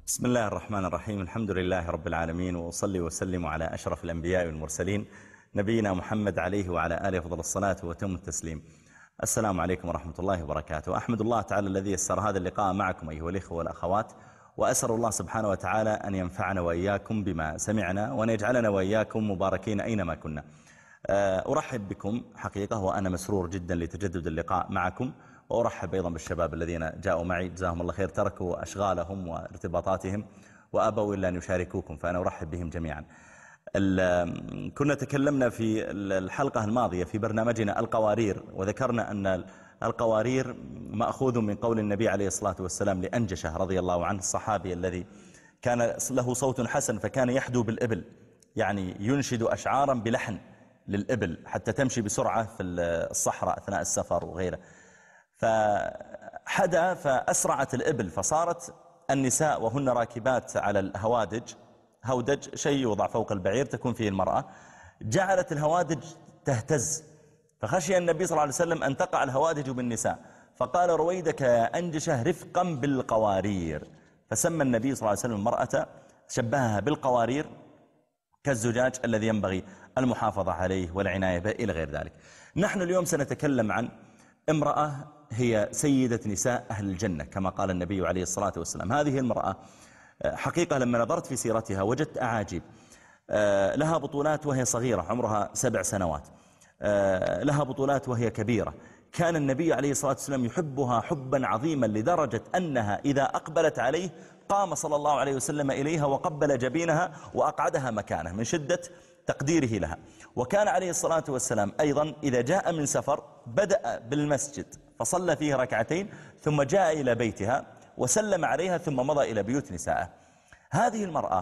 بسم الله الرحمن الرحيم. الحمد لله رب العالمين، وأصلي وسلم على أشرف الأنبياء والمرسلين نبينا محمد عليه وعلى آله أفضل الصلاة وتم التسليم. السلام عليكم ورحمة الله وبركاته. أحمد الله تعالى الذي يسر هذا اللقاء معكم أيها الإخوة والأخوات، وأسأل الله سبحانه وتعالى أن ينفعنا وإياكم بما سمعنا، وأن يجعلنا وإياكم مباركين أينما كنا. أرحب بكم حقيقة، وأنا مسرور جدا لتجدد اللقاء معكم، وأرحب أيضا بالشباب الذين جاءوا معي جزاهم الله خير، تركوا أشغالهم وارتباطاتهم وأبوا إلا أن يشاركوكم، فأنا أرحب بهم جميعا. كنا تكلمنا في الحلقة الماضية في برنامجنا القوارير، وذكرنا أن القوارير مأخوذ من قول النبي عليه الصلاة والسلام لأنجشة رضي الله عنه، الصحابي الذي كان له صوت حسن، فكان يحدو بالإبل، يعني ينشد أشعارا بلحن للإبل حتى تمشي بسرعة في الصحراء أثناء السفر وغيره. فحدى فأسرعت الإبل، فصارت النساء وهن راكبات على الهوادج، هودج شيء يوضع فوق البعير تكون فيه المرأة، جعلت الهوادج تهتز، فخشي النبي صلى الله عليه وسلم أن تقع الهوادج بالنساء، فقال رويدك يا أنجشة رفقا بالقوارير، فسمى النبي صلى الله عليه وسلم المرأة، شبهها بالقوارير كالزجاج الذي ينبغي المحافظة عليه والعناية به إلى غير ذلك. نحن اليوم سنتكلم عن امرأة هي سيدة نساء أهل الجنة كما قال النبي عليه الصلاة والسلام. هذه المرأة حقيقة لما نظرت في سيرتها وجدت أعاجيب. لها بطولات وهي صغيرة عمرها 7 سنوات، لها بطولات وهي كبيرة. كان النبي عليه الصلاة والسلام يحبها حبا عظيما لدرجة أنها إذا أقبلت عليه قام صلى الله عليه وسلم إليها وقبل جبينها وأقعدها مكانه من شدة تقديره لها. وكان عليه الصلاة والسلام أيضا إذا جاء من سفر بدأ بالمسجد فصلى فيه ركعتين، ثم جاء إلى بيتها وسلم عليها، ثم مضى إلى بيوت نسائه. هذه المرأة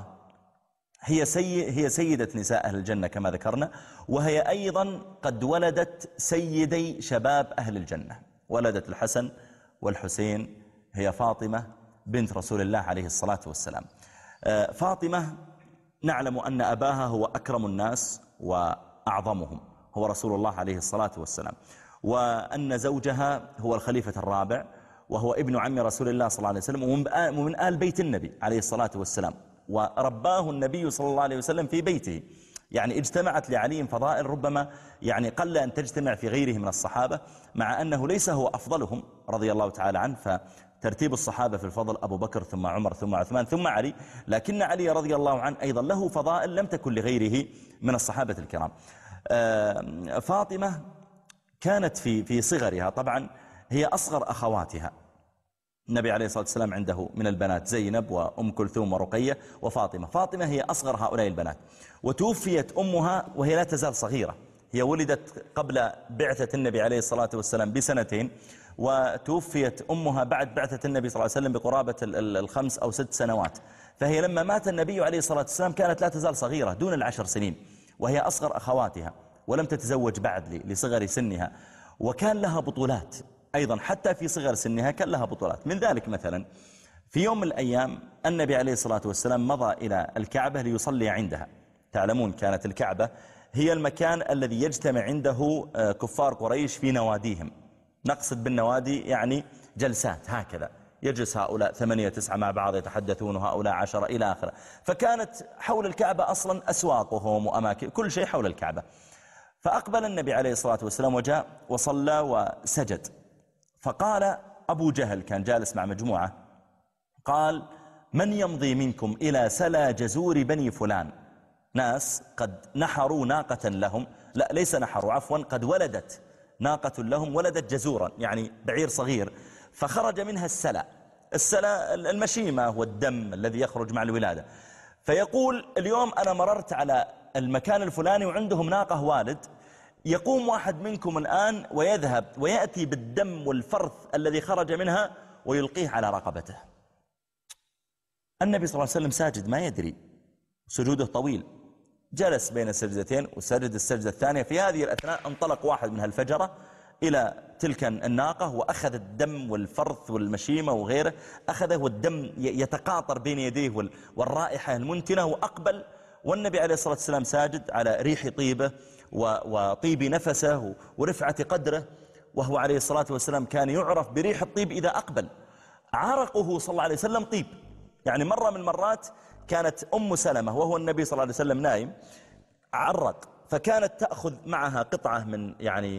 هي سيدة نساء أهل الجنة كما ذكرنا، وهي أيضا قد ولدت سيدي شباب أهل الجنة، ولدت الحسن والحسين، هي فاطمة بنت رسول الله عليه الصلاة والسلام. فاطمة نعلم أن أباها هو أكرم الناس وأعظمهم، هو رسول الله عليه الصلاة والسلام، وأن زوجها هو الخليفة الرابع، وهو ابن عم رسول الله صلى الله عليه وسلم، ومن آل بيت النبي عليه الصلاة والسلام، ورباه النبي صلى الله عليه وسلم في بيته. يعني اجتمعت لعلي فضائل ربما يعني قل أن تجتمع في غيره من الصحابة، مع أنه ليس هو أفضلهم رضي الله تعالى عنه، فترتيب الصحابة في الفضل أبو بكر ثم عمر ثم عثمان ثم علي، لكن علي رضي الله عنه أيضا له فضائل لم تكن لغيره من الصحابة الكرام. فاطمة كانت في صغرها، طبعا هي أصغر أخواتها. النبي عليه الصلاة والسلام عنده من البنات زينب وأم كلثوم ورقية وفاطمة. فاطمة هي أصغر هؤلاء البنات، وتوفيت أمها وهي لا تزال صغيرة. هي ولدت قبل بعثة النبي عليه الصلاة والسلام ب2 وتوفيت أمها بعد بعثة النبي صلى الله عليه وسلم بقرابة 5 أو 6 سنوات. فهي لما مات النبي عليه الصلاة والسلام كانت لا تزال صغيرة دون 10 سنين، وهي أصغر أخواتها، ولم تتزوج بعد لصغر سنها. وكان لها بطولات أيضا حتى في صغر سنها، كان لها بطولات. من ذلك مثلا في يوم من الأيام النبي عليه الصلاة والسلام مضى إلى الكعبة ليصلي عندها. تعلمون كانت الكعبة هي المكان الذي يجتمع عنده كفار قريش في نواديهم. نقصد بالنوادي يعني جلسات هكذا، يجلس هؤلاء 8 9 مع بعض يتحدثون، وهؤلاء 10 إلى آخره. فكانت حول الكعبة أصلا أسواقهم وأماكن، كل شيء حول الكعبة. فأقبل النبي عليه الصلاة والسلام وجاء وصلى وسجد، فقال أبو جهل كان جالس مع مجموعة، قال من يمضي منكم إلى سلا جزور بني فلان؟ ناس قد نحروا ناقة لهم، لا ليس نحروا عفوا، قد ولدت ناقة لهم، ولدت جزورا يعني بعير صغير، فخرج منها السلا المشيمة والدم الذي يخرج مع الولادة. فيقول اليوم أنا مررت على المكان الفلاني وعندهم ناقة والد، يقوم واحد منكم الآن ويذهب ويأتي بالدم والفرث الذي خرج منها ويلقيه على رقبته. النبي صلى الله عليه وسلم ساجد ما يدري، سجوده طويل، جلس بين السجدتين وسجد السجدة الثانية. في هذه الأثناء انطلق واحد من هالفجرة إلى تلك الناقة وأخذ الدم والفرث والمشيمة وغيره، أخذه والدم يتقاطر بين يديه والرائحة المنتنة، وأقبل والنبي عليه الصلاة والسلام ساجد على ريح طيبه وطيب نفسه ورفعة قدره، وهو عليه الصلاة والسلام كان يعرف بريح الطيب إذا أقبل. عرقه صلى الله عليه وسلم طيب، يعني مرة من المرات كانت أم سلمة وهو النبي صلى الله عليه وسلم نايم عرق، فكانت تأخذ معها قطعة من يعني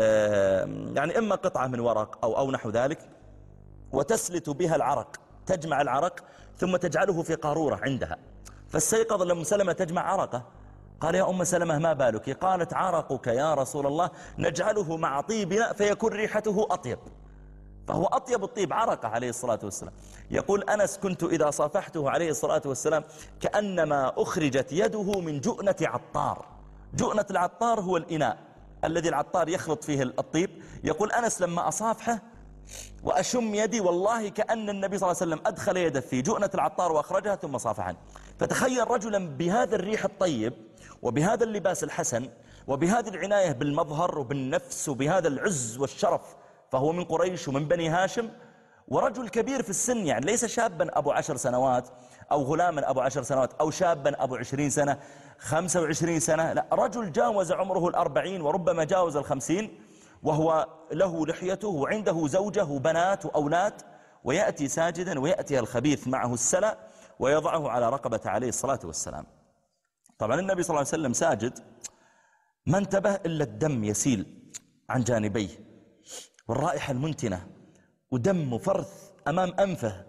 إما قطعة من ورق أو نحو ذلك، وتسلت بها العرق، تجمع العرق ثم تجعله في قارورة عندها. فاستيقظ لأم سلمة تجمع عرقه، قال يا أم سلمة ما بالك؟ قالت عرقك يا رسول الله نجعله مع طيبنا فيكون ريحته أطيب، فهو أطيب الطيب عرقه عليه الصلاة والسلام. يقول أنس كنت إذا صافحته عليه الصلاة والسلام كأنما أخرجت يده من جؤنة عطار. جؤنة العطار هو الإناء الذي العطار يخلط فيه الطيب. يقول أنس لما أصافحه وأشم يدي والله كأن النبي صلى الله عليه وسلم أدخل يده في جؤنة العطار وأخرجها ثم صافحني. فتخيل رجلا بهذا الريح الطيب وبهذا اللباس الحسن وبهذه العناية بالمظهر وبالنفس وبهذا العز والشرف، فهو من قريش ومن بني هاشم، ورجل كبير في السن، يعني ليس شابا أبو 10 سنوات أو غلاما أبو 10 سنوات أو شابا أبو 20 سنة 25 سنة، لا، رجل جاوز عمره 40 وربما جاوز 50، وهو له لحيته وعنده زوجه وبنات وأولاد، ويأتي ساجدا ويأتي الخبيث معه السلع ويضعه على رقبة عليه الصلاة والسلام. طبعا النبي صلى الله عليه وسلم ساجد ما انتبه إلا الدم يسيل عن جانبيه والرائحة المنتنة ودم وفرث أمام أنفه،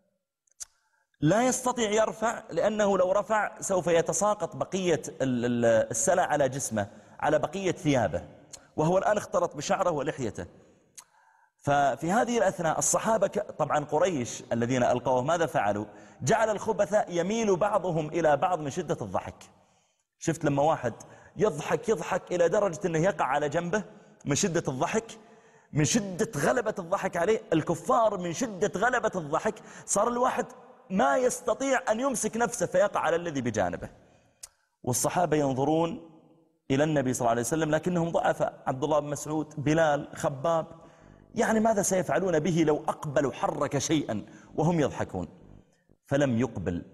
لا يستطيع يرفع، لأنه لو رفع سوف يتساقط بقية السلع على جسمه على بقية ثيابه، وهو الآن اختلط بشعره ولحيته. ففي هذه الأثناء الصحابة طبعا قريش الذين ألقوه ماذا فعلوا؟ جعل الخبث يميل بعضهم إلى بعض من شدة الضحك. شفت لما واحد يضحك إلى درجة أنه يقع على جنبه من شدة الضحك، من شدة غلبة الضحك عليه. الكفار من شدة غلبة الضحك صار الواحد ما يستطيع أن يمسك نفسه فيقع على الذي بجانبه. والصحابة ينظرون إلى النبي صلى الله عليه وسلم لكنهم ضعفاء، عبد الله بن مسعود، بلال، خباب، يعني ماذا سيفعلون به لو أقبلوا حرك شيئا وهم يضحكون؟ فلم يقبل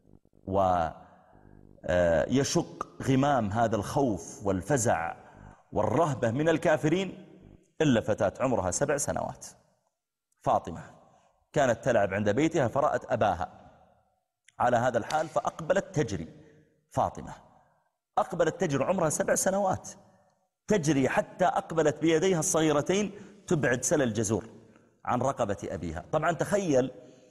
ويشق غمام هذا الخوف والفزع والرهبة من الكافرين إلا فتاة عمرها 7 سنوات، فاطمة، كانت تلعب عند بيتها فرأت أباها على هذا الحال فأقبلت تجري. فاطمة أقبلت تجري عمرها 7 سنوات، تجري حتى أقبلت بيديها الصغيرتين تبعد سل الجزور عن رقبة أبيها. طبعا تخيل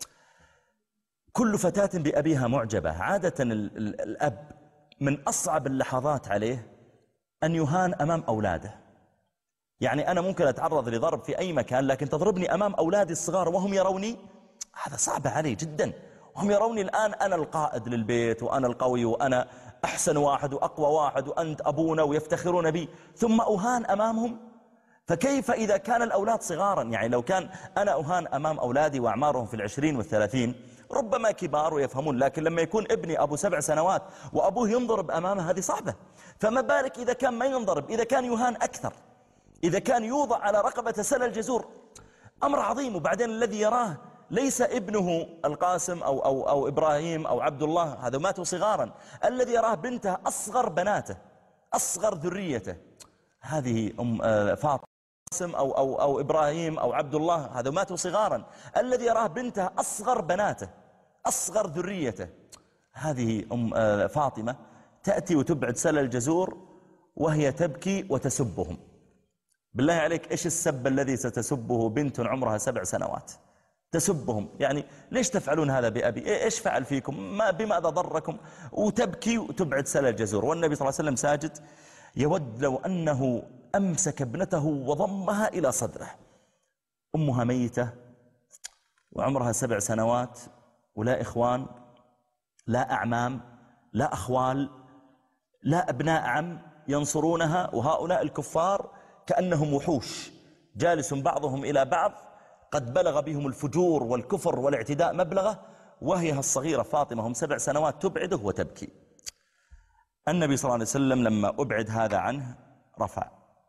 كل فتاة بأبيها معجبة. عادة الأب من أصعب اللحظات عليه أن يهان أمام أولاده. يعني أنا ممكن أتعرض لضرب في أي مكان، لكن تضربني أمام أولادي الصغار وهم يروني، هذا صعب علي جدا. وهم يروني الآن أنا القائد للبيت وأنا القوي وأنا أحسن واحد وأقوى واحد وأنت أبونا ويفتخرون بي، ثم أهان أمامهم. فكيف إذا كان الأولاد صغارا؟ يعني لو كان أنا أهان أمام أولادي وأعمارهم في 20 و30 ربما كبار ويفهمون، لكن لما يكون ابني أبو 7 سنوات وأبوه ينضرب أمامه هذه صعبة. فما بالك إذا كان ما ينضرب، إذا كان يهان أكثر، إذا كان يوضع على رقبة سل الجزور، أمر عظيم. وبعدين الذي يراه ليس ابنه القاسم أو إبراهيم أو عبد الله، هذا ماتوا صغارا، الذي يراه بنته أصغر بناته أصغر ذريته، هذه فاطمة أو إبراهيم أو عبد الله، هذا ماتوا صغارا، الذي يراه بنته أصغر بناته أصغر ذريته، هذه فاطمة تأتي وتبعد سل الجزور وهي تبكي وتسبهم. بالله عليك إيش السب الذي ستسبه بنت عمرها 7 سنوات؟ تسبهم، يعني ليش تفعلون هذا بأبي؟ إيش فعل فيكم؟ بماذا ضركم؟ وتبكي وتبعد سل الجزور. والنبي صلى الله عليه وسلم ساجد يود لو أنه أمسك ابنته وضمها إلى صدره. أمها ميتة وعمرها 7 سنوات ولا إخوان، لا أعمام، لا أخوال، لا أبناء عم ينصرونها، وهؤلاء الكفار كأنهم وحوش جالس بعضهم إلى بعض، قد بلغ بهم الفجور والكفر والاعتداء مبلغه، وهي الصغيرة فاطمة هم 7 سنوات تبعده وتبكي. النبي صلى الله عليه وسلم لما أبعد هذا عنه رفع،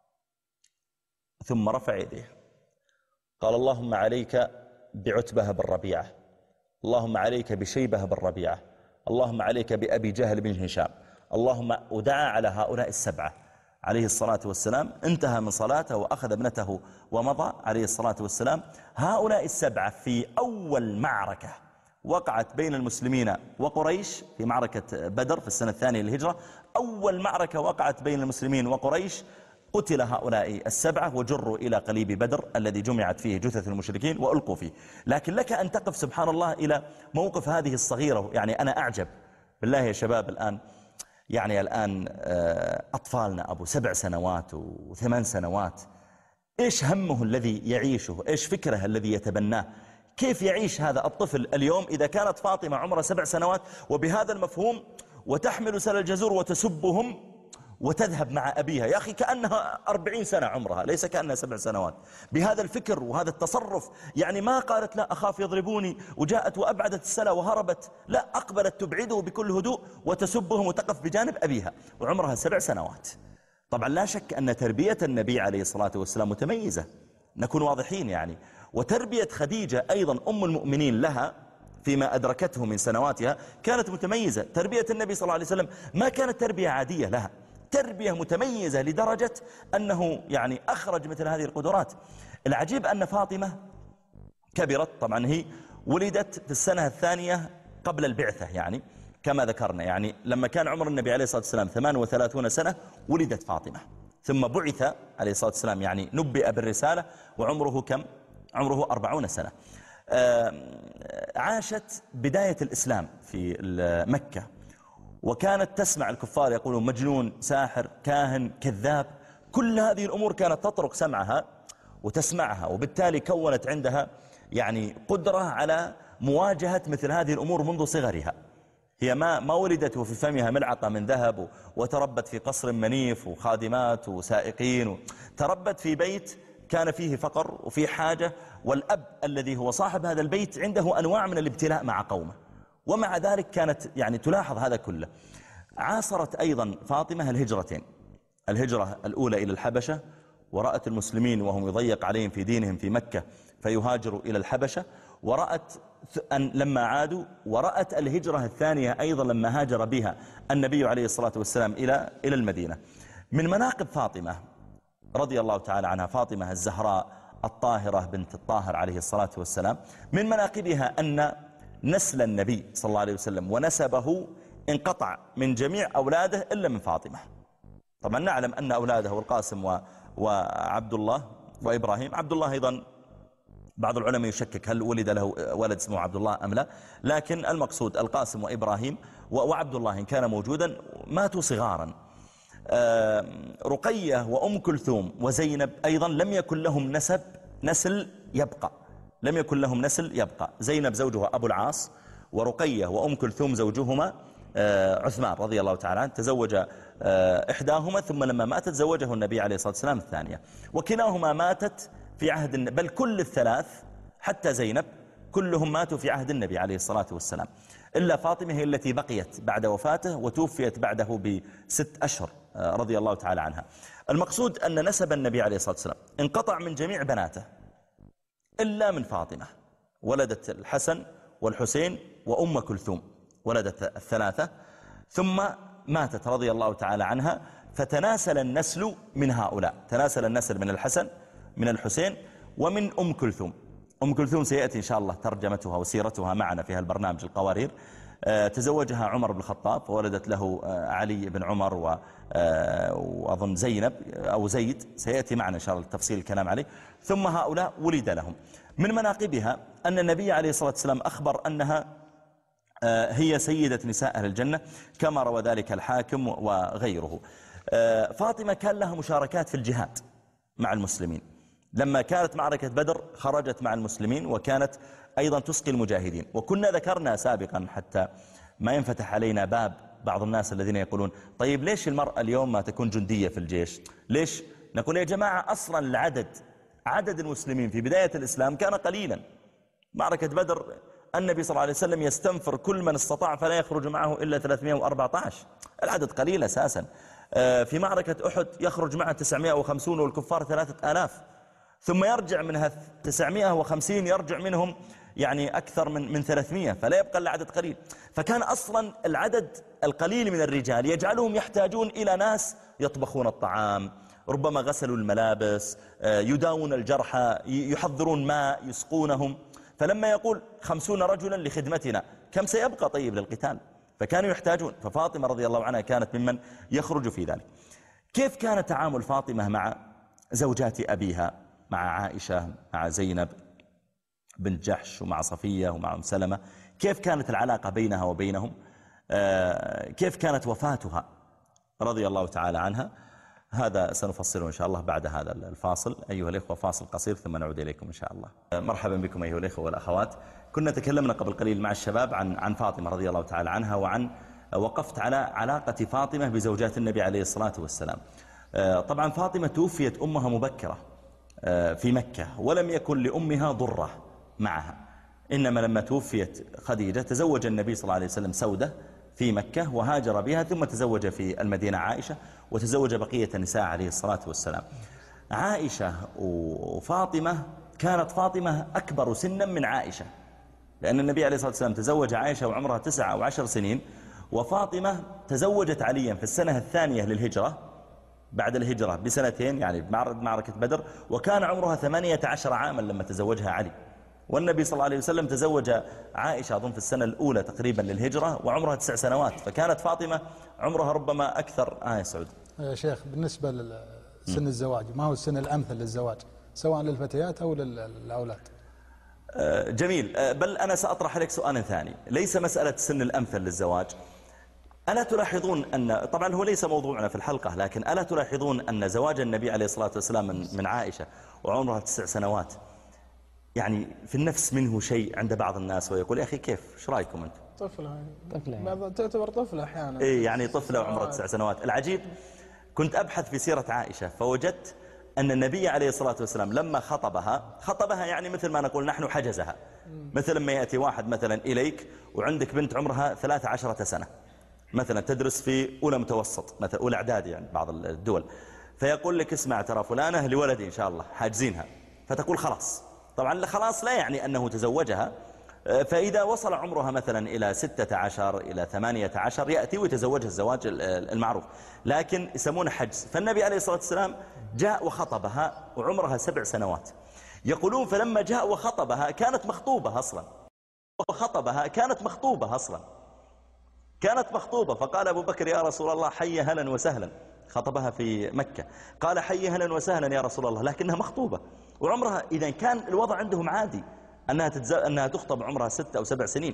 ثم رفع يديه قال اللهم عليك بعتبة بن ربيعة، اللهم عليك بشيبة بن ربيعة، اللهم عليك بأبي جهل بن هشام، اللهم. ودعا على هؤلاء ال7 عليه الصلاة والسلام. انتهى من صلاته وأخذ ابنته ومضى عليه الصلاة والسلام. هؤلاء ال7 في أول معركة وقعت بين المسلمين وقريش في معركة بدر في السنة الثانية للهجرة. أول معركة وقعت بين المسلمين وقريش قتل هؤلاء السبعة وجروا إلى قليب بدر الذي جمعت فيه جثث المشركين وألقوا فيه. لكن لك أن تقف سبحان الله إلى موقف هذه الصغيرة. يعني أنا أعجب بالله يا شباب الآن، يعني الآن أطفالنا أبو 7 سنوات و8 سنوات، إيش همه الذي يعيشه؟ إيش فكره الذي يتبناه؟ كيف يعيش هذا الطفل اليوم إذا كانت فاطمة عمرها 7 سنوات وبهذا المفهوم وتحمل سل الجزور وتسبهم وتذهب مع أبيها؟ يا أخي كأنها 40 سنة عمرها، ليس كأنها 7 سنوات. بهذا الفكر وهذا التصرف، يعني ما قالت لا أخاف يضربوني وجاءت وأبعدت السلا وهربت، لا، أقبلت تبعده بكل هدوء وتسبهم وتقف بجانب أبيها وعمرها 7 سنوات. طبعا لا شك أن تربية النبي عليه الصلاة والسلام متميزة، نكون واضحين يعني. وتربية خديجة أيضا أم المؤمنين لها فيما أدركته من سنواتها كانت متميزة. تربية النبي صلى الله عليه وسلم ما كانت تربية عادية لها، تربية متميزة لدرجة أنه يعني أخرج مثل هذه القدرات. العجيب أن فاطمة كبرت، طبعا هي ولدت في السنة الثانية قبل البعثة، يعني كما ذكرنا، يعني لما كان عمر النبي عليه الصلاة والسلام 38 سنة ولدت فاطمة، ثم بعث عليه الصلاة والسلام، يعني نبئ بالرسالة وعمره كم؟ عمره 40 سنة. عاشت بداية الإسلام في مكة، وكانت تسمع الكفار يقولون مجنون، ساحر، كاهن، كذاب. كل هذه الأمور كانت تطرق سمعها وتسمعها، وبالتالي كونت عندها يعني قدرة على مواجهة مثل هذه الأمور منذ صغرها. هي ما ولدت وفي فمها ملعقة من ذهب وتربت في قصر منيف وخادمات وسائقين، تربت في بيت كان فيه فقر وفيه حاجة، والأب الذي هو صاحب هذا البيت عنده أنواع من الابتلاء مع قومه، ومع ذلك كانت يعني تلاحظ هذا كله. عاصرت أيضا فاطمة الهجرتين، الهجرة الأولى إلى الحبشة، ورأت المسلمين وهم يضيق عليهم في دينهم في مكة فيهاجروا إلى الحبشة، ورأت أن لما عادوا، ورأت الهجرة الثانية أيضا لما هاجر بها النبي عليه الصلاة والسلام إلى المدينة. من مناقب فاطمة رضي الله تعالى عنها، فاطمة الزهراء الطاهرة بنت الطاهر عليه الصلاة والسلام، من مناقبها أن نسل النبي صلى الله عليه وسلم ونسبه انقطع من جميع أولاده إلا من فاطمة. طبعا نعلم أن أولاده القاسم وعبد الله وإبراهيم. عبد الله أيضا بعض العلماء يشكك هل ولد له ولد اسمه عبد الله أم لا، لكن المقصود القاسم وإبراهيم وعبد الله إن كان موجودا ماتوا صغارا. رقية وأم كلثوم وزينب أيضا لم يكن لهم نسل يبقى، لم يكن لهم نسل يبقى. زينب زوجها أبو العاص، ورقية وأم كلثوم زوجهما عثمان رضي الله تعالى عنه، تزوج إحداهما، ثم لما ماتت زوجه النبي عليه الصلاة والسلام الثانية، وكلاهما ماتت في عهد بل كل الثلاث حتى زينب كلهم ماتوا في عهد النبي عليه الصلاة والسلام، إلا فاطمة هي التي بقيت بعد وفاته وتوفيت بعده ب6 أشهر رضي الله تعالى عنها. المقصود أن نسب النبي عليه الصلاة والسلام انقطع من جميع بناته إلا من فاطمة، ولدت الحسن والحسين وأم كلثوم، ولدت الثلاثة ثم ماتت رضي الله تعالى عنها، فتناسل النسل من هؤلاء، تناسل النسل من الحسن من الحسين ومن أم كلثوم. أم كلثوم سيأتي إن شاء الله ترجمتها وسيرتها معنا في هالبرنامج القوارير. تزوجها عمر بن الخطاب فولدت له علي بن عمر وأظن زينب أو زيد، سيأتي معنا إن شاء الله تفصيل الكلام عليه. ثم هؤلاء ولد لهم. من مناقبها أن النبي عليه الصلاة والسلام أخبر أنها هي سيدة نساء أهل الجنة كما روى ذلك الحاكم وغيره. فاطمة كان لها مشاركات في الجهاد مع المسلمين، لما كانت معركة بدر خرجت مع المسلمين وكانت أيضا تسقي المجاهدين. وكنا ذكرنا سابقا حتى ما ينفتح علينا باب بعض الناس الذين يقولون طيب ليش المرأة اليوم ما تكون جندية في الجيش؟ ليش؟ نقول يا جماعة أصلا عدد المسلمين في بداية الإسلام كان قليلا. معركة بدر النبي صلى الله عليه وسلم يستنفر كل من استطاع فلا يخرج معه إلا 314، العدد قليل أساسا. في معركة أحد يخرج معه 950 والكفار 3000، ثم يرجع منها 950 يرجع منهم يعني أكثر من 300، فلا يبقى إلا عدد قليل. فكان أصلا العدد القليل من الرجال يجعلهم يحتاجون إلى ناس يطبخون الطعام، ربما غسلوا الملابس، يداوون الجرحى، يحضرون ماء، يسقونهم. فلما يقول 50 رجلا لخدمتنا كم سيبقى طيب للقتال؟ فكانوا يحتاجون. ففاطمة رضي الله عنها كانت ممن يخرج في ذلك. كيف كان تعامل فاطمة مع زوجات أبيها، مع عائشة، مع زينب بنت جحش، ومع صفية، ومع أم سلمة؟ كيف كانت العلاقة بينها وبينهم؟ كيف كانت وفاتها رضي الله تعالى عنها؟ هذا سنفصله إن شاء الله بعد هذا الفاصل. أيها الإخوة، فاصل قصير ثم نعود إليكم إن شاء الله. مرحبا بكم أيها الإخوة والأخوات. كنا تكلمنا قبل قليل مع الشباب عن فاطمة رضي الله تعالى عنها، وقفت على علاقة فاطمة بزوجات النبي عليه الصلاة والسلام. طبعا فاطمة توفيت أمها مبكرة في مكة، ولم يكن لأمها ضرة معها، إنما لما توفيت خديجة تزوج النبي صلى الله عليه وسلم سودة في مكة وهاجر بها، ثم تزوج في المدينة عائشة، وتزوج بقية النساء عليه الصلاة والسلام. عائشة وفاطمة، كانت فاطمة أكبر سنا من عائشة، لأن النبي عليه الصلاة والسلام تزوج عائشة وعمرها 9 أو 10 سنين، وفاطمة تزوجت عليا في السنة الثانية للهجرة بعد الهجرة بسنتين، يعني بمعركة بدر، وكان عمرها 18 عاما لما تزوجها علي. والنبي صلى الله عليه وسلم تزوج عائشة أظن في السنة الأولى تقريبا للهجرة وعمرها 9 سنوات، فكانت فاطمة عمرها ربما أكثر. يا سعود يا شيخ، بالنسبة لسن الزواج، ما هو السن الأمثل للزواج سواء للفتيات أو للأولاد؟ جميل. بل أنا سأطرح عليك سؤال ثاني، ليس مسألة السن الأمثل للزواج. ألا تلاحظون أن، طبعا هو ليس موضوعنا في الحلقة، لكن ألا تلاحظون أن زواج النبي عليه الصلاة والسلام من عائشة وعمرها 9 سنوات يعني في النفس منه شيء عند بعض الناس، ويقول يا أخي كيف، ايش رايكم أنتم؟ طفلة تعتبر طفلة أحيانا. إيه يعني طفلة وعمرها 9 سنوات. العجيب، كنت أبحث في سيرة عائشة فوجدت أن النبي عليه الصلاة والسلام لما خطبها يعني مثل ما نقول نحن حجزها، مثل ما يأتي واحد مثلا إليك وعندك بنت عمرها 13 سنة مثلا تدرس في أولى متوسط، مثلا أولى إعدادي يعني بعض الدول، فيقول لك اسمع ترى فلانة لولدي إن شاء الله حاجزينها، فتقول خلاص. طبعا خلاص لا يعني أنه تزوجها، فإذا وصل عمرها مثلا إلى 16 إلى 18 يأتي ويتزوجها الزواج المعروف، لكن يسمونه حجز. فالنبي عليه الصلاة والسلام جاء وخطبها وعمرها 7 سنوات. يقولون فلما جاء وخطبها كانت مخطوبة أصلا، كانت مخطوبة. فقال أبو بكر يا رسول الله حي هلا وسهلا، خطبها في مكة، قال حي هلا وسهلا يا رسول الله، لكنها مخطوبة وعمرها، إذا كان الوضع عندهم عادي أنها تخطب عمرها 6 أو 7 سنين.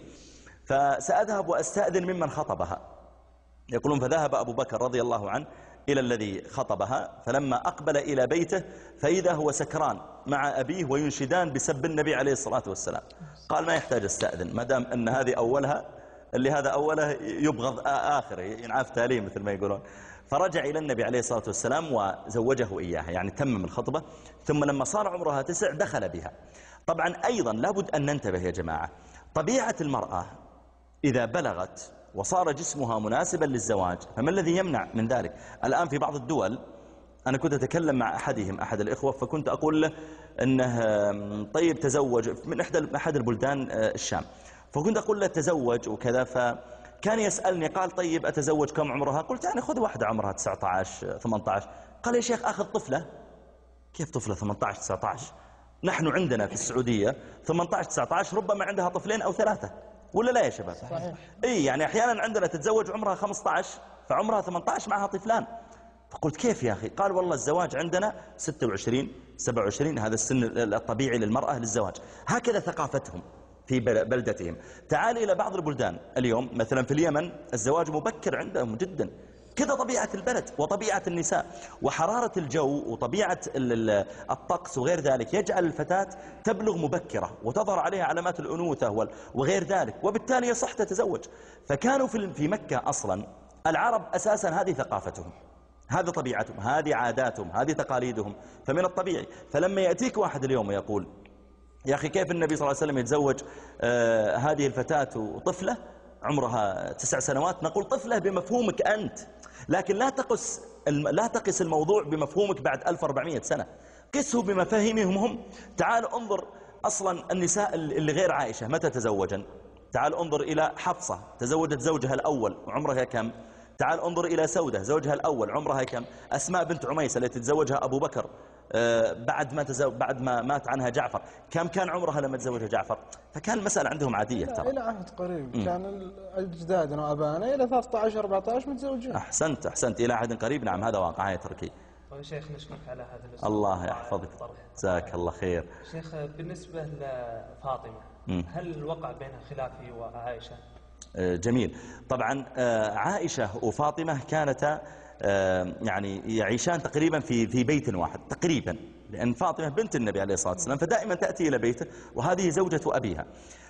فسأذهب وأستأذن ممن خطبها. يقولون فذهب أبو بكر رضي الله عنه إلى الذي خطبها، فلما أقبل إلى بيته فإذا هو سكران مع أبيه وينشدان بسب النبي عليه الصلاة والسلام. قال ما يحتاج استأذن، ما دام أن هذه أولها، اللي هذا أوله يبغض آخره، ينعاف تاليه مثل ما يقولون. فرجع إلى النبي عليه الصلاة والسلام وزوجه إياها، يعني تمم الخطبة. ثم لما صار عمرها 9 دخل بها. طبعا أيضا لابد أن ننتبه يا جماعة، طبيعة المرأة إذا بلغت وصار جسمها مناسبا للزواج فما الذي يمنع من ذلك؟ الآن في بعض الدول، أنا كنت أتكلم مع أحد الإخوة، فكنت أقول له أنه طيب تزوج من أحد البلدان الشام، فكنت أقول له تزوج وكذا، فكان يسألني قال طيب أتزوج كم عمرها؟ قلت يعني خذ واحدة عمرها 19 18. قال يا شيخ أخذ طفلة. كيف طفلة 18 19؟ نحن عندنا في السعودية 18 19 ربما عندها طفلين أو 3، ولا لا يا شباب؟ صحيح. إيه يعني أحيانا عندنا تتزوج عمرها 15 فعمرها 18 معها طفلان. فقلت كيف يا أخي؟ قال والله الزواج عندنا 26 27، هذا السن الطبيعي للمرأة للزواج، هكذا ثقافتهم في بلدتهم. تعال إلى بعض البلدان اليوم، مثلا في اليمن الزواج مبكر عندهم جدا، كذا طبيعة البلد وطبيعة النساء وحرارة الجو وطبيعة الطقس وغير ذلك يجعل الفتاة تبلغ مبكرة وتظهر عليها علامات الأنوثة وغير ذلك، وبالتالي يصح تتزوج. فكانوا في مكة أصلا العرب أساسا هذه ثقافتهم، هذه طبيعتهم، هذه عاداتهم، هذه تقاليدهم، فمن الطبيعي. فلما يأتيك واحد اليوم ويقول يا أخي كيف النبي صلى الله عليه وسلم يتزوج هذه الفتاة وطفلة عمرها 9 سنوات، نقول طفلة بمفهومك أنت، لكن لا تقس الموضوع بمفهومك بعد 1400 سنة، قسه بمفاهيمهم هم. تعال انظر أصلا النساء اللي غير عائشة متى تزوجن. تعال انظر إلى حفصة تزوجت زوجها الأول وعمرها كم. تعال انظر إلى سودة زوجها الأول عمرها كم. أسماء بنت عميس التي تزوجها أبو بكر بعد ما مات عنها جعفر. كم كان عمرها لما تزوجها جعفر؟ فكان المسألة عندهم عادية ترى. إلى عهد قريب كان أجدادنا وأبانا إلى 13-14 متزوجين. أحسنت إلى عهد قريب. نعم هذا واقع يا تركي. طيب شيخ نشكرك على هذا الأسلوب. الله يحفظك، جزاك الله خير. شيخ بالنسبة لفاطمة هل وقع بينها خلافي وعائشة؟ جميل. طبعا عائشة وفاطمة كانتا يعني يعيشان تقريبا في بيت واحد تقريبا، لأن فاطمة بنت النبي عليه الصلاة والسلام فدائما تأتي إلى بيته، وهذه زوجة أبيها.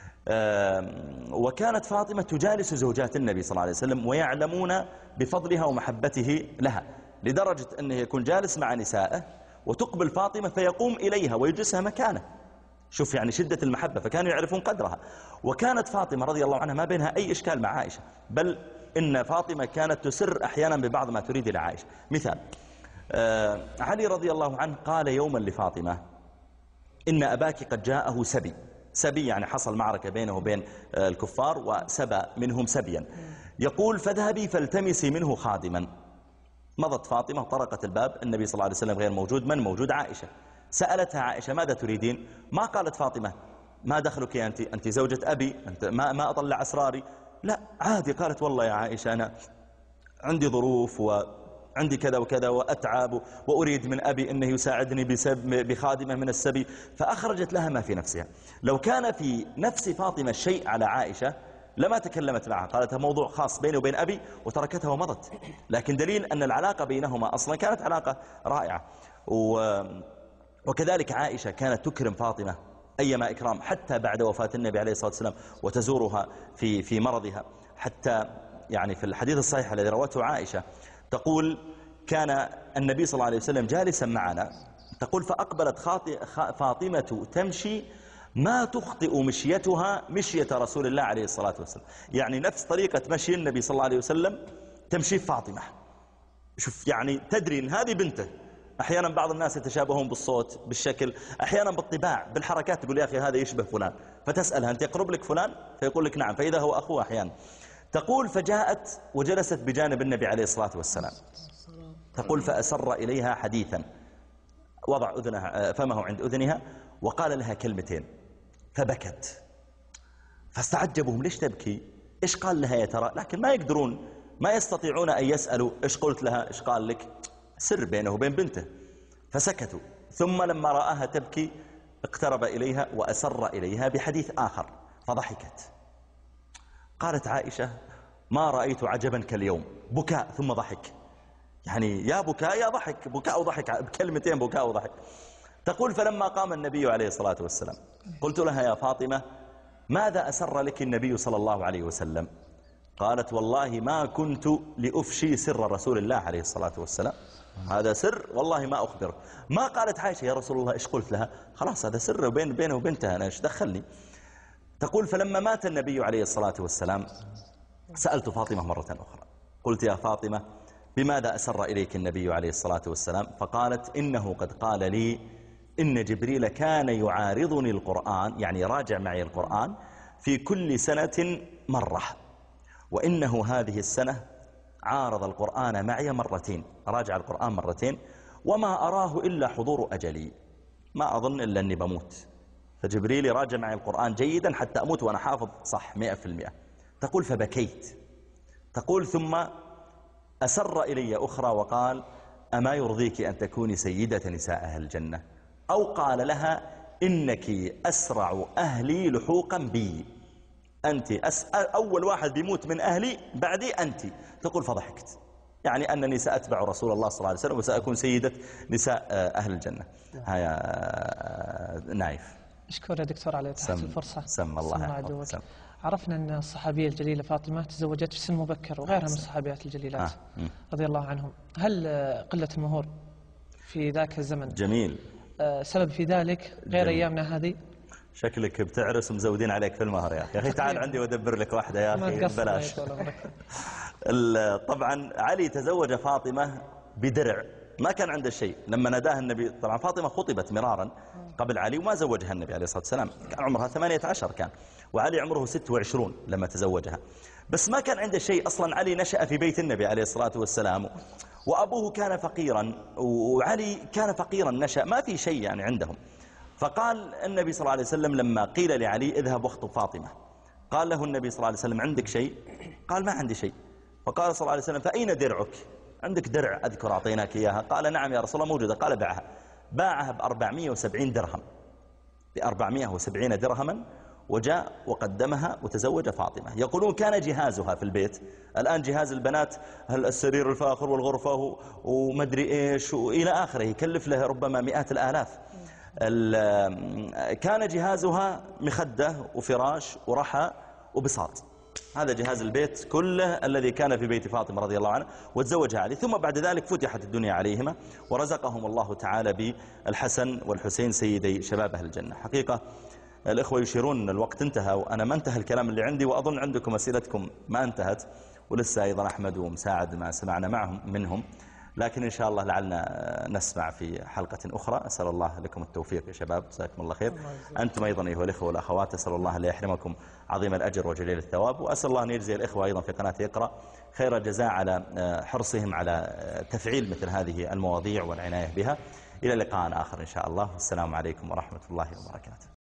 وكانت فاطمة تجالس زوجات النبي صلى الله عليه وسلم ويعلمون بفضلها ومحبته لها، لدرجة أنه يكون جالس مع نسائه وتقبل فاطمة فيقوم إليها ويجلسها مكانه. شوف يعني شدة المحبة، فكانوا يعرفون قدرها. وكانت فاطمة رضي الله عنها ما بينها أي إشكال مع عائشة، بل إن فاطمة كانت تسر أحيانا ببعض ما تريد إلى عائشة. مثال علي رضي الله عنه قال يوما لفاطمة: إن أباك قد جاءه سبي يعني حصل معركة بينه وبين الكفار وسبى منهم سبيا، يقول: فاذهبي فالتمسي منه خادما. مضت فاطمة وطرقت الباب، النبي صلى الله عليه وسلم غير موجود، من موجود؟ عائشة. سألتها عائشة: ماذا تريدين؟ ما قالت فاطمة: ما دخلك أنت زوجة أبي، أنت ما أطلع أسراري. لا، عادي. قالت: والله يا عائشة أنا عندي ظروف وعندي كذا وكذا وأتعب وأريد من أبي أنه يساعدني بخادمة من السبي. فأخرجت لها ما في نفسها. لو كان في نفس فاطمة شيء على عائشة لما تكلمت معها، قالتها موضوع خاص بيني وبين أبي وتركتها ومضت. لكن دليل أن العلاقة بينهما أصلا كانت علاقة رائعة. وكذلك عائشة كانت تكرم فاطمة أيما إكرام حتى بعد وفاة النبي عليه الصلاة والسلام، وتزورها في مرضها. حتى يعني في الحديث الصحيح الذي روته عائشة تقول: كان النبي صلى الله عليه وسلم جالسا معنا، تقول: فأقبلت فاطمة تمشي ما تخطئ مشيتها مشية رسول الله عليه الصلاة والسلام. يعني نفس طريقة مشي النبي صلى الله عليه وسلم تمشي فاطمة. شوف يعني تدري أن هذه بنته. أحيانا بعض الناس يتشابهون بالصوت، بالشكل، أحيانا بالطباع، بالحركات. تقول: يا أخي هذا يشبه فلان، فتسألها: أنت يقرب لك فلان؟ فيقول لك: نعم، فإذا هو أخوه أحيانا. تقول: فجاءت وجلست بجانب النبي عليه الصلاة والسلام. تقول: فأسر إليها حديثا، وضع فمه عند أذنها وقال لها كلمتين، فبكت. فاستعجبهم: ليش تبكي؟ إيش قال لها يا ترى؟ لكن ما يقدرون، ما يستطيعون أن يسألوا إيش قلت لها، إيش قال لك، سر بينه وبين بنته. فسكتوا. ثم لما رآها تبكي اقترب إليها وأسر إليها بحديث آخر فضحكت. قالت عائشة: ما رأيت عجبا كاليوم. بكاء ثم ضحك، يعني يا بكاء يا ضحك، بكاء وضحك، بكلمتين بكاء وضحك. تقول: فلما قام النبي عليه الصلاة والسلام قلت لها: يا فاطمة ماذا أسر لك النبي صلى الله عليه وسلم؟ قالت: والله ما كنت لأفشي سر رسول الله عليه الصلاة والسلام، هذا سر والله ما أخبرك. ما قالت عائشة: يا رسول الله إيش قلت لها؟ خلاص هذا سر بينه وبنتها، أنا إيش دخلني. تقول: فلما مات النبي عليه الصلاة والسلام سألت فاطمة مرة أخرى، قلت: يا فاطمة بماذا أسر إليك النبي عليه الصلاة والسلام؟ فقالت: إنه قد قال لي إن جبريل كان يعارضني القرآن، يعني يراجع معي القرآن في كل سنة مرة، وإنه هذه السنة عارض القرآن معي مرتين، راجع القرآن مرتين، وما أراه إلا حضور أجلي، ما أظن إلا أني بموت، فجبريل يراجع معي القرآن جيدا حتى أموت وأنا حافظ صح 100%. تقول: فبكيت. تقول: ثم أسر إلي أخرى وقال: أما يرضيك أن تكوني سيدة نساء أهل الجنة؟ أو قال لها: إنك أسرع أهلي لحوقا بي، أنت أول واحد بيموت من أهلي بعدي أنت. تقول: فضحكت، يعني أنني سأتبع رسول الله صلى الله عليه وسلم وسأكون سيدة نساء أهل الجنة. هيا نايف. أشكر يا دكتور على إتاحة الفرصة. سم الله يحفظك. عرفنا أن الصحابية الجليلة فاطمة تزوجت في سن مبكر وغيرها من الصحابيات الجليلات رضي الله عنهم. هل قلة المهور في ذاك الزمن جميل سبب في ذلك غير جميل. أيامنا هذه؟ شكلك بتعرس ومزودين عليك في المهر يا أخي تعال عندي وأدبر لك واحدة يا أخي بلاش. طبعا علي تزوج فاطمة بدرع ما كان عنده شيء. لما ناداه النبي، طبعا فاطمة خطبت مرارا قبل علي وما زوجها النبي عليه الصلاة والسلام، كان عمرها 18 كان، وعلي عمره 26 لما تزوجها. بس ما كان عنده شيء أصلا. علي نشأ في بيت النبي عليه الصلاة والسلام، وأبوه كان فقيرا، وعلي كان فقيرا نشأ ما في شيء يعني عندهم. فقال النبي صلى الله عليه وسلم لما قيل لعلي اذهب واخطب فاطمة، قال له النبي صلى الله عليه وسلم عندك شيء؟ قال ما عندي شيء. فقال صلى الله عليه وسلم فأين درعك؟ عندك درع أذكر أعطيناك إياها؟ قال نعم يا رسول الله موجودة. قال باعها. باعها ب470 درهم، ب470 درهما، وجاء وقدمها وتزوج فاطمة. يقولون كان جهازها في البيت. الآن جهاز البنات السرير الفاخر والغرفة ومدري إيش وإلى آخره يكلف له ربما مئات الآلاف. كان جهازها مخدة وفراش ورحى وبساط. هذا جهاز البيت كله الذي كان في بيت فاطمة رضي الله عنها، وتزوجها علي. ثم بعد ذلك فتحت الدنيا عليهما، ورزقهم الله تعالى بالحسن والحسين سيدي شباب أهل الجنة. حقيقة الإخوة يشيرون الوقت انتهى، وأنا ما انتهى الكلام اللي عندي، وأظن عندكم أسئلتكم ما انتهت، ولسه أيضا أحمد ومساعد ما سمعنا منهم، لكن إن شاء الله لعلنا نسمع في حلقة أخرى. أسأل الله لكم التوفيق يا شباب، جزاكم الله خير. أنتم أيضا أيها الإخوة والأخوات، أسأل الله لا يحرمكم عظيم الأجر وجليل الثواب، وأسأل الله أن يجزي الإخوة أيضا في قناة اقرأ خير الجزاء على حرصهم على تفعيل مثل هذه المواضيع والعناية بها. إلى لقاء آخر إن شاء الله. السلام عليكم ورحمة الله وبركاته.